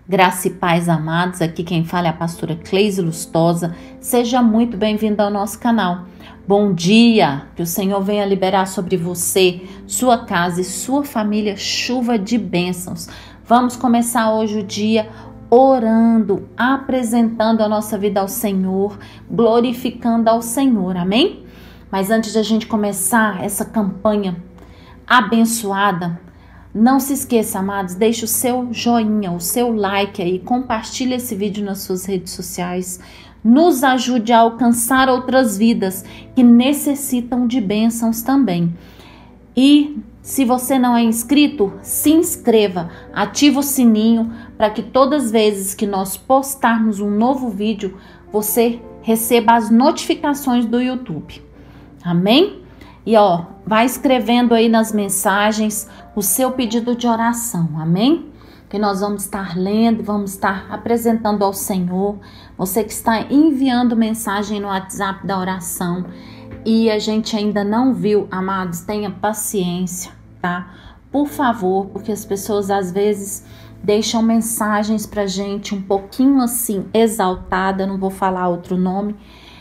Graça e paz, amados, aqui quem fala é a pastora Cleise Lustosa. Seja muito bem-vindo ao nosso canal. Bom dia, que o Senhor venha liberar sobre você, sua casa e sua família chuva de bênçãos. Vamos começar hoje o dia orando, apresentando a nossa vida ao Senhor, glorificando ao Senhor, amém? Mas antes de a gente começar essa campanha abençoada, não se esqueça, amados, deixe o seu joinha, o seu like aí, compartilhe esse vídeo nas suas redes sociais, nos ajude a alcançar outras vidas que necessitam de bênçãos também. E se você não é inscrito, se inscreva, ativa o sininho para que todas as vezes que nós postarmos um novo vídeo, você receba as notificações do YouTube. Amém? E vai escrevendo aí nas mensagens o seu pedido de oração, amém? Que nós vamos estar lendo, vamos estar apresentando ao Senhor. Você que está enviando mensagem no WhatsApp da oração e a gente ainda não viu, amados, tenha paciência, tá? Por favor, porque as pessoas às vezes deixam mensagens pra gente um pouquinho assim, exaltada, não vou falar outro nome,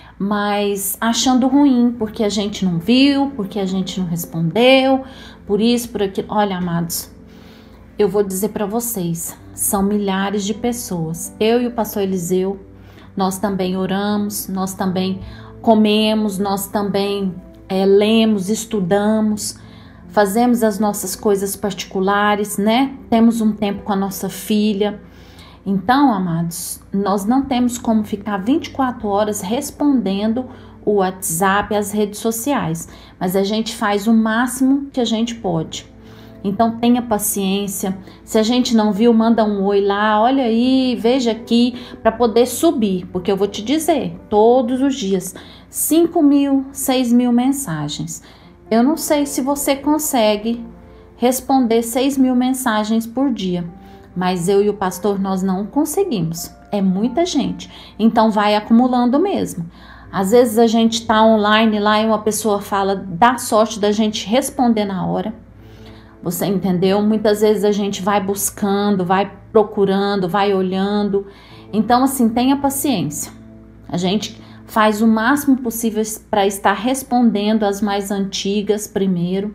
mas achando ruim, porque a gente não viu, porque a gente não respondeu, por isso, por aquilo. Olha, amados, eu vou dizer para vocês, são milhares de pessoas. Eu e o pastor Eliseu, nós também oramos, nós também comemos, nós também lemos, estudamos, fazemos as nossas coisas particulares, né? Temos um tempo com a nossa filha. Então, amados, nós não temos como ficar 24 horas respondendo o WhatsApp e as redes sociais, mas a gente faz o máximo que a gente pode. Então, tenha paciência. Se a gente não viu, manda um oi lá, olha aí, veja aqui, para poder subir, porque eu vou te dizer, todos os dias, 5.000, 6.000 mensagens. Eu não sei se você consegue responder 6.000 mensagens por dia, mas eu e o pastor, nós não conseguimos. É muita gente. Então, vai acumulando mesmo. Às vezes, a gente tá online lá e uma pessoa fala, dá sorte da gente responder na hora. Você entendeu? Muitas vezes a gente vai buscando, vai procurando, vai olhando. Então, assim, tenha paciência. A gente faz o máximo possível para estar respondendo as mais antigas primeiro.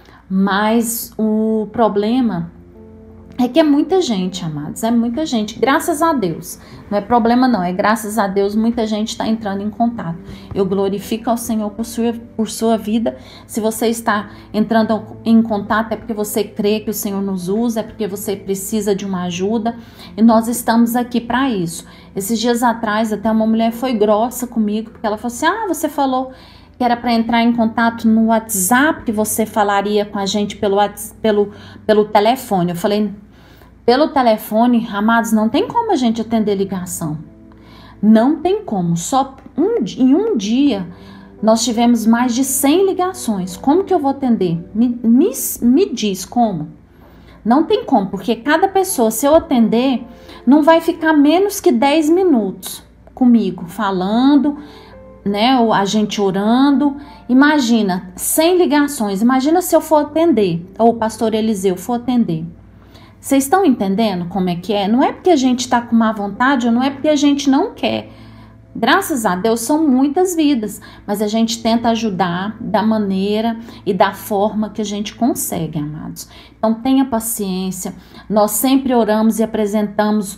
Mas o problema é que é muita gente, amados, é muita gente, graças a Deus, não é problema não, é graças a Deus muita gente está entrando em contato. Eu glorifico ao Senhor por sua vida. Se você está entrando em contato é porque você crê que o Senhor nos usa, é porque você precisa de uma ajuda e nós estamos aqui para isso. Esses dias atrás até uma mulher foi grossa comigo, porque ela falou assim, você falou que era para entrar em contato no WhatsApp, que você falaria com a gente pelo telefone. Eu falei, pelo telefone, amados, não tem como a gente atender ligação. Não tem como. Só em um dia nós tivemos mais de 100 ligações. Como que eu vou atender? Me diz como. Não tem como, porque cada pessoa, se eu atender, não vai ficar menos que 10 minutos comigo, falando, né, ou a gente orando. Imagina, 100 ligações, imagina se eu for atender, ou o pastor Eliseu for atender. Vocês estão entendendo como é que é? Não é porque a gente está com má vontade, ou não é porque a gente não quer. Graças a Deus são muitas vidas, mas a gente tenta ajudar da maneira e da forma que a gente consegue, amados. Então tenha paciência, nós sempre oramos e apresentamos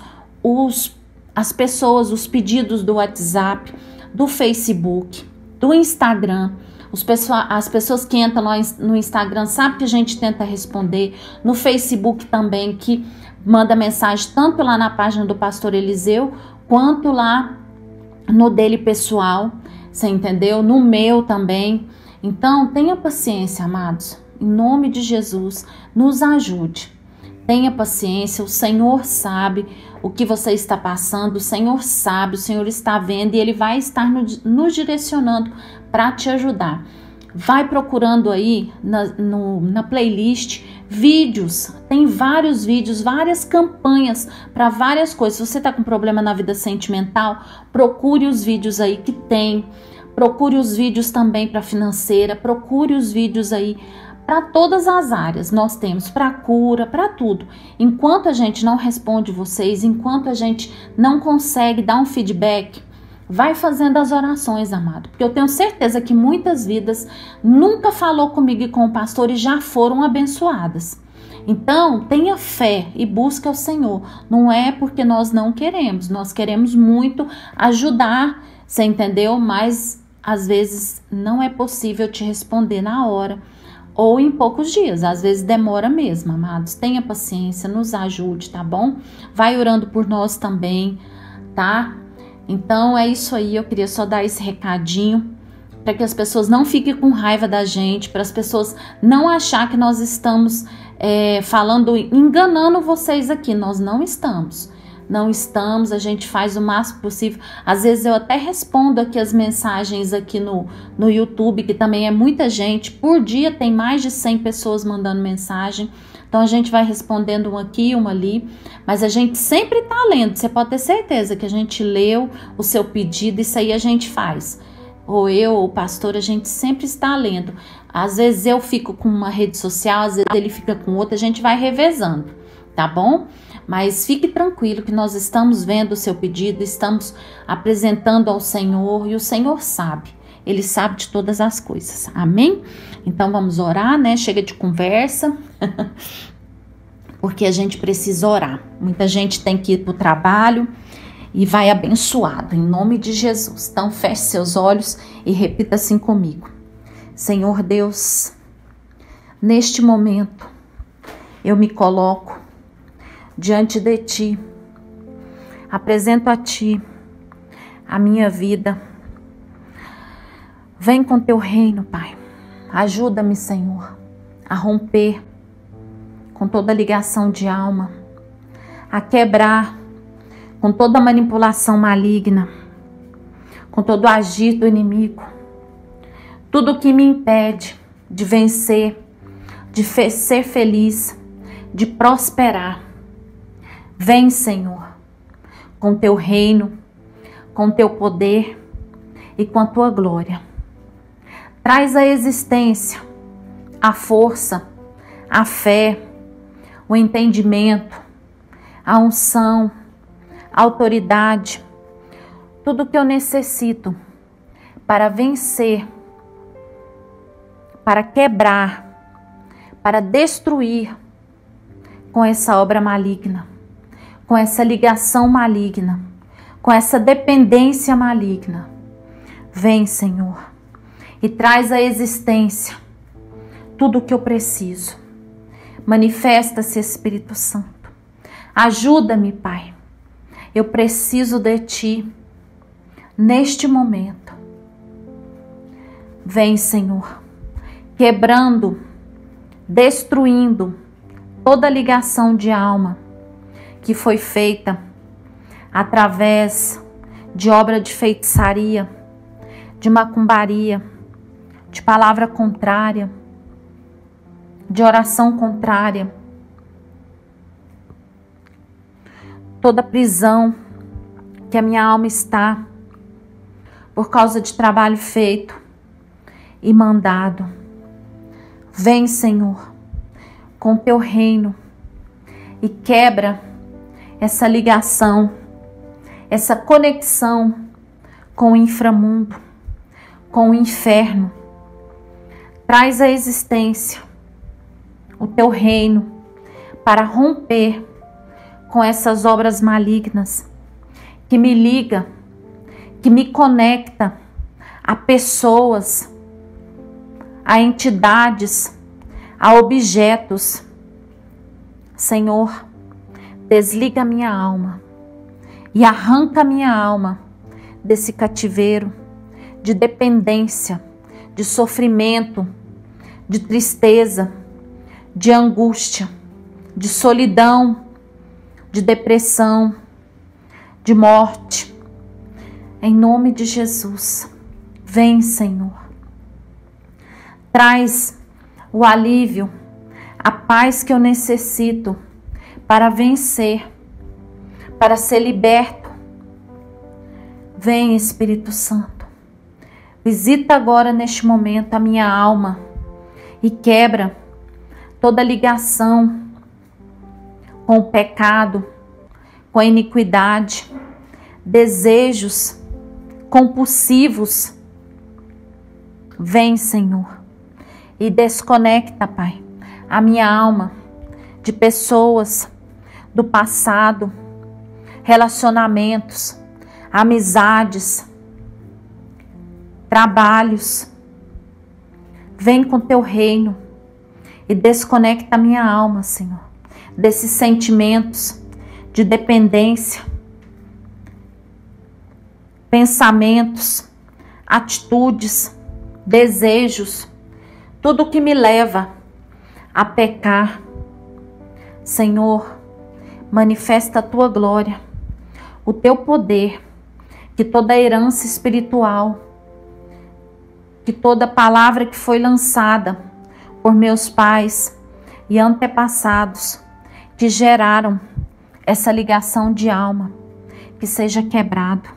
as pessoas, os pedidos do WhatsApp, do Facebook, do Instagram. As pessoas que entram lá no Instagram sabem que a gente tenta responder. No Facebook também, que manda mensagem tanto lá na página do pastor Eliseu, quanto lá no dele pessoal, você entendeu? No meu também. Então, tenha paciência, amados. Em nome de Jesus, nos ajude. Tenha paciência, o Senhor sabe o que você está passando, o Senhor sabe, o Senhor está vendo e Ele vai estar nos direcionando para te ajudar. Vai procurando aí na playlist vídeos, tem vários vídeos, várias campanhas para várias coisas. Se você está com problema na vida sentimental, procure os vídeos aí que tem, procure os vídeos também para financeira, procure os vídeos aí para todas as áreas. Nós temos para cura, para tudo. Enquanto a gente não responde vocês, enquanto a gente não consegue dar um feedback, vai fazendo as orações, amado. Porque eu tenho certeza que muitas vidas nunca falou comigo e com o pastor e já foram abençoadas. Então, tenha fé e busque ao Senhor. Não é porque nós não queremos. Nós queremos muito ajudar, você entendeu? Mas, às vezes, não é possível te responder na hora ou em poucos dias. Às vezes, demora mesmo, amados. Tenha paciência, nos ajude, tá bom? Vai orando por nós também, tá? Então, é isso aí. Eu queria só dar esse recadinho para que as pessoas não fiquem com raiva da gente, para as pessoas não achar que nós estamos falando, enganando vocês aqui. Nós não estamos. Não estamos, a gente faz o máximo possível. Às vezes eu até respondo aqui as mensagens aqui no YouTube, que também é muita gente. Por dia tem mais de 100 pessoas mandando mensagem. Então a gente vai respondendo um aqui, uma ali. Mas a gente sempre tá lendo. Você pode ter certeza que a gente leu o seu pedido, isso aí a gente faz. Ou eu, ou o pastor, a gente sempre está lendo. Às vezes eu fico com uma rede social, às vezes ele fica com outra, a gente vai revezando, tá bom? Mas fique tranquilo que nós estamos vendo o seu pedido, estamos apresentando ao Senhor e o Senhor sabe. Ele sabe de todas as coisas, amém? Então vamos orar, né? Chega de conversa, porque a gente precisa orar. Muita gente tem que ir para o trabalho e vai abençoado, em nome de Jesus. Então feche seus olhos e repita assim comigo. Senhor Deus, neste momento eu me coloco diante de Ti, apresento a Ti a minha vida. Vem com Teu reino, Pai. Ajuda-me, Senhor, a romper com toda ligação de alma, a quebrar com toda manipulação maligna, com todo o agir do inimigo, tudo que me impede de vencer, de ser feliz, de prosperar. Vem, Senhor, com Teu reino, com Teu poder e com a Tua glória. Traz à existência a força, a fé, o entendimento, a unção, a autoridade, tudo que eu necessito para vencer, para quebrar, para destruir com essa obra maligna, com essa ligação maligna, com essa dependência maligna. Vem, Senhor, e traz à existência tudo o que eu preciso. Manifesta-se, Espírito Santo. Ajuda-me, Pai. Eu preciso de Ti neste momento. Vem, Senhor, quebrando, destruindo toda ligação de alma que foi feita através de obra de feitiçaria, de macumbaria, de palavra contrária, de oração contrária. Toda prisão que a minha alma está por causa de trabalho feito e mandado. Vem, Senhor, com Teu reino e quebra essa ligação, essa conexão com o inframundo, com o inferno. Traz à existência o Teu reino para romper com essas obras malignas que me liga, que me conecta a pessoas, a entidades, a objetos. Senhor, desliga minha alma e arranca minha alma desse cativeiro de dependência, de sofrimento, de tristeza, de angústia, de solidão, de depressão, de morte. Em nome de Jesus, vem, Senhor. Traz o alívio, a paz que eu necessito para vencer, para ser liberto. Vem, Espírito Santo. Visita agora neste momento a minha alma e quebra toda ligação com o pecado, com a iniquidade, desejos compulsivos. Vem, Senhor, e desconecta, Pai, a minha alma de pessoas do passado, relacionamentos, amizades, trabalhos. Vem com teu reino e desconecta a minha alma, Senhor, desses sentimentos de dependência, pensamentos, atitudes, desejos, tudo que me leva a pecar. Senhor, manifesta a tua glória, o teu poder, que toda herança espiritual, que toda palavra que foi lançada por meus pais e antepassados, que geraram essa ligação de alma, que seja quebrado.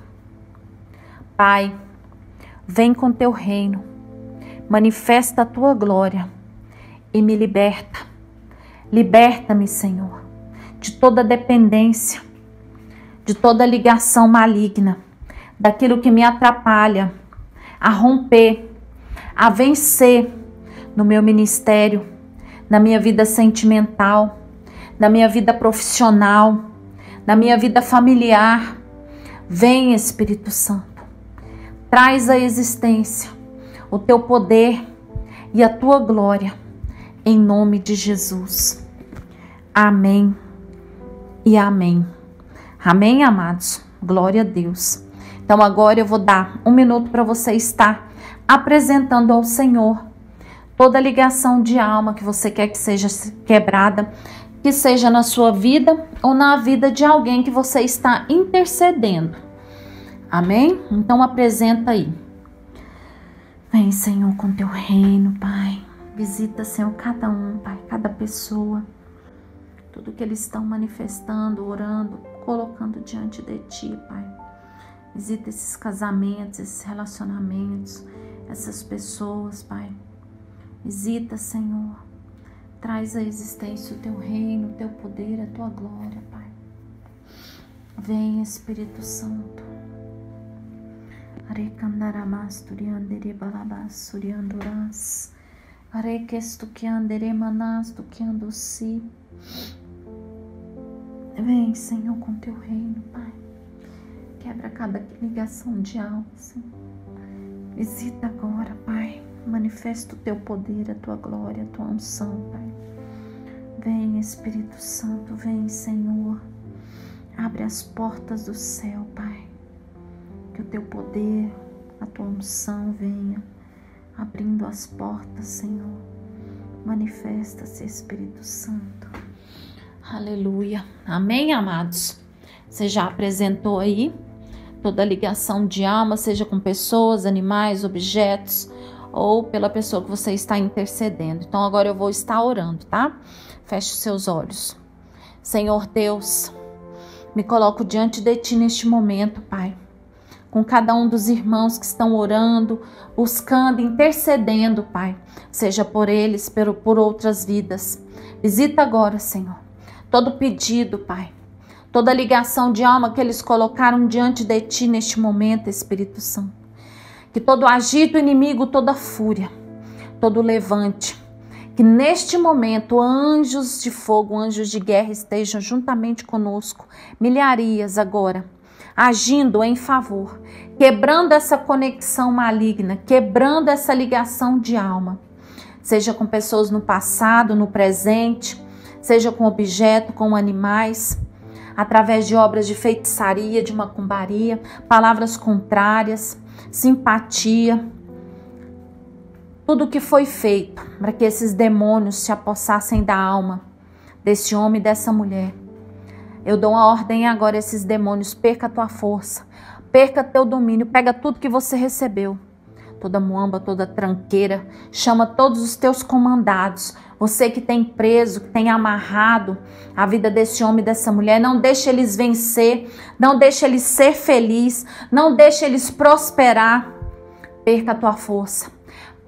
Pai, vem com teu reino, manifesta a tua glória e me liberta. Liberta-me, Senhor, de toda dependência, de toda ligação maligna, daquilo que me atrapalha a romper, a vencer no meu ministério, na minha vida sentimental, na minha vida profissional, na minha vida familiar. Vem, Espírito Santo, traz à existência o teu poder e a tua glória, em nome de Jesus. Amém e amém. Amém, amados? Glória a Deus. Então agora eu vou dar 1 minuto para você estar apresentando ao Senhor toda ligação de alma que você quer que seja quebrada, que seja na sua vida ou na vida de alguém que você está intercedendo. Amém? Então apresenta aí. Vem, Senhor, com teu reino, Pai. Visita, Senhor, cada um, Pai, cada pessoa. Tudo que eles estão manifestando, orando, colocando diante de Ti, Pai. Visita esses casamentos, esses relacionamentos, essas pessoas, Pai. Visita, Senhor. Traz à existência o teu reino, o teu poder, a tua glória, Pai. Vem, Espírito Santo. Arekandaramass turiandere balabas suriandoras. Arekestu que andere manas do que andoci. Vem, Senhor, com teu reino, Pai. Quebra cada ligação de alma, Senhor. Visita agora, Pai. Manifesta o teu poder, a tua glória, a tua unção, Pai. Vem, Espírito Santo, vem, Senhor. Abre as portas do céu, Pai. Que o teu poder, a tua unção venha abrindo as portas, Senhor. Manifesta-se, Espírito Santo. Aleluia. Amém, amados? Você já apresentou aí toda ligação de alma, seja com pessoas, animais, objetos, ou pela pessoa que você está intercedendo. Então agora eu vou estar orando, tá? Feche os seus olhos. Senhor Deus, me coloco diante de Ti neste momento, Pai, com cada um dos irmãos que estão orando, buscando, intercedendo, Pai, seja por eles, por outras vidas. Visita agora, Senhor, todo pedido, Pai, toda ligação de alma que eles colocaram diante de Ti neste momento, Espírito Santo. Que todo agito inimigo, toda fúria, todo levante, que neste momento anjos de fogo, anjos de guerra estejam juntamente conosco, milharias agora, agindo em favor, quebrando essa conexão maligna, quebrando essa ligação de alma, seja com pessoas no passado, no presente, seja com objeto, com animais, através de obras de feitiçaria, de macumbaria, palavras contrárias, simpatia, tudo que foi feito para que esses demônios se apossassem da alma desse homem e dessa mulher. Eu dou uma ordem agora a esses demônios: perca a tua força, perca teu domínio, pega tudo que você recebeu, toda muamba, toda tranqueira, chama todos os teus comandados, você que tem preso, que tem amarrado a vida desse homem e dessa mulher, não deixe eles vencer, não deixe eles ser felizes, não deixe eles prosperar. Perca a tua força,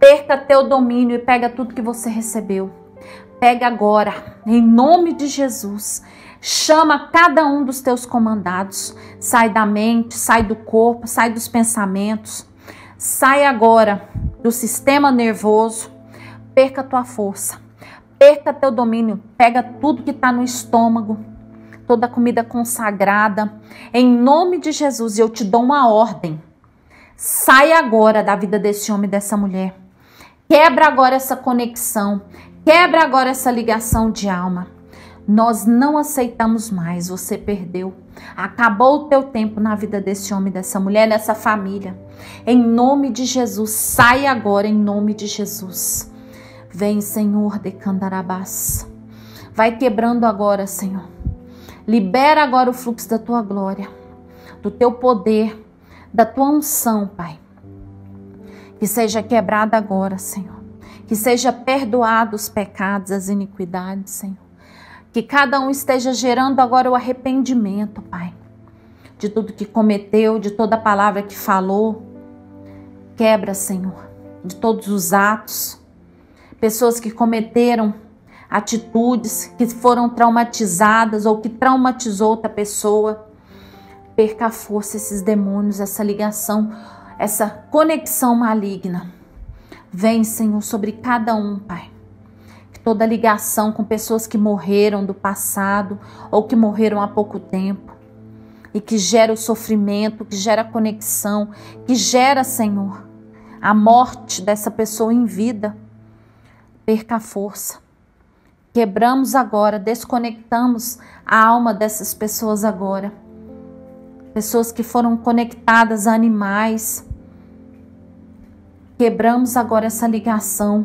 perca teu domínio e pega tudo que você recebeu. Pega agora, em nome de Jesus. Chama cada um dos teus comandados. Sai da mente, sai do corpo, sai dos pensamentos. Sai agora do sistema nervoso. Perca tua força. Perca teu domínio. Pega tudo que está no estômago. Toda a comida consagrada. Em nome de Jesus, eu te dou uma ordem. Sai agora da vida desse homem e dessa mulher. Quebra agora essa conexão. Quebra agora essa ligação de alma. Nós não aceitamos mais. Você perdeu. Acabou o teu tempo na vida desse homem, dessa mulher, dessa família. Em nome de Jesus. Sai agora em nome de Jesus. Vem, Senhor, de Candarabás. Vai quebrando agora, Senhor. Libera agora o fluxo da tua glória, do teu poder, da tua unção, Pai. Que seja quebrada agora, Senhor. Que seja perdoado os pecados, as iniquidades, Senhor. Que cada um esteja gerando agora o arrependimento, Pai. De tudo que cometeu, de toda a palavra que falou. Quebra, Senhor, de todos os atos. Pessoas que cometeram atitudes, que foram traumatizadas ou que traumatizou outra pessoa. Perca a força esses demônios, essa ligação, essa conexão maligna. Vem, Senhor, sobre cada um, Pai. Toda ligação com pessoas que morreram do passado ou que morreram há pouco tempo e que gera o sofrimento, que gera a conexão, que gera, Senhor, a morte dessa pessoa em vida. Perca a força. Quebramos agora, desconectamos a alma dessas pessoas agora. Pessoas que foram conectadas a animais. Quebramos agora essa ligação.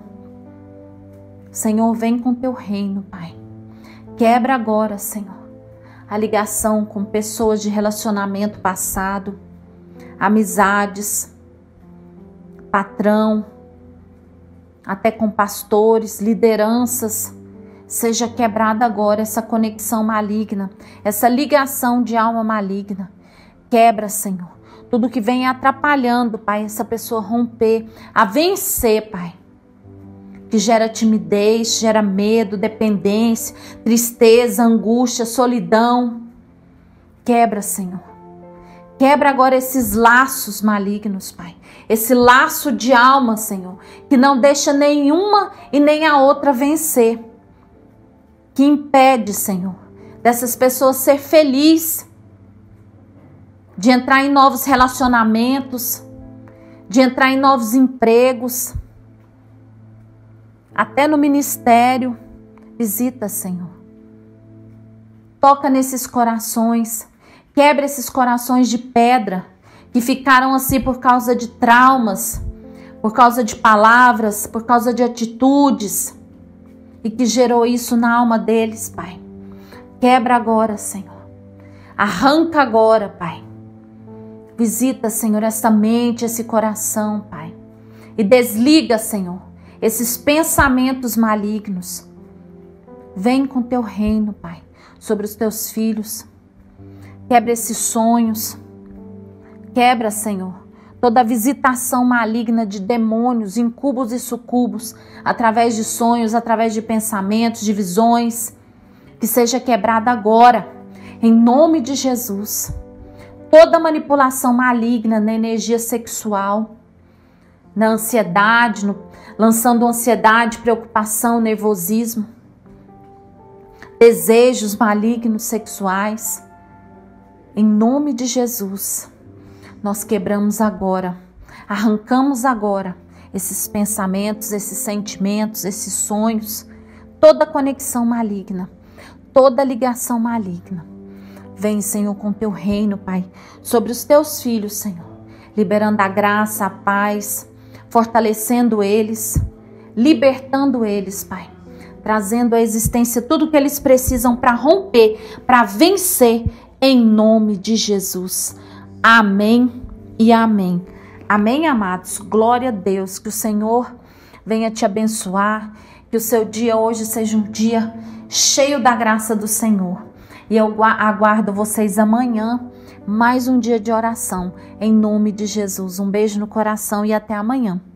Senhor, vem com teu reino, Pai. Quebra agora, Senhor, a ligação com pessoas de relacionamento passado, amizades, patrão, até com pastores, lideranças. Seja quebrada agora essa conexão maligna, essa ligação de alma maligna. Quebra, Senhor, tudo que vem atrapalhando, Pai, essa pessoa romper, a vencer, Pai. Que gera timidez, gera medo, dependência, tristeza, angústia, solidão. Quebra, Senhor. Quebra agora esses laços malignos, Pai. Esse laço de alma, Senhor, que não deixa nenhuma e nem a outra vencer. Que impede, Senhor, dessas pessoas ser felizes, de entrar em novos relacionamentos, de entrar em novos empregos, até no ministério. Visita, Senhor. Toca nesses corações. Quebra esses corações de pedra que ficaram assim por causa de traumas, por causa de palavras, por causa de atitudes e que gerou isso na alma deles, Pai. Quebra agora, Senhor. Arranca agora, Pai. Visita, Senhor, essa mente, esse coração, Pai. E desliga, Senhor, esses pensamentos malignos. Vem com teu reino, Pai, sobre os teus filhos. Quebra esses sonhos. Quebra, Senhor, toda a visitação maligna de demônios, incubos e sucubos, através de sonhos, através de pensamentos, de visões. Que seja quebrada agora, em nome de Jesus. Toda manipulação maligna na energia sexual, na ansiedade, lançando ansiedade, preocupação, nervosismo, desejos malignos sexuais. Em nome de Jesus, nós quebramos agora, arrancamos agora esses pensamentos, esses sentimentos, esses sonhos, toda conexão maligna, toda ligação maligna. Vem, Senhor, com teu reino, Pai, sobre os teus filhos, Senhor, liberando a graça, a paz, fortalecendo eles, libertando eles, Pai, trazendo à existência tudo que eles precisam para romper, para vencer, em nome de Jesus. Amém e amém. Amém, amados? Glória a Deus. Que o Senhor venha te abençoar. Que o seu dia hoje seja um dia cheio da graça do Senhor. E eu aguardo vocês amanhã, mais um dia de oração. Em nome de Jesus. Um beijo no coração e até amanhã.